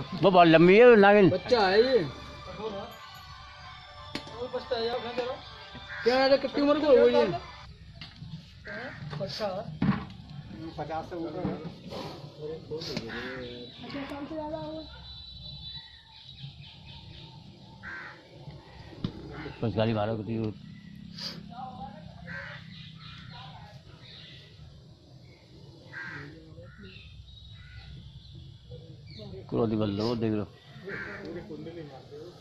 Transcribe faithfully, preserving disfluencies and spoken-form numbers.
वो बहुत लंबी है नागिन। बच्चा है ये। क्या है कितनी उम्र को हो ये? पचास से ऊपर है। साल से ज्यादा होगा। कुछ गाड़ी मारो कुछ क्रोधी बल लो देख लो।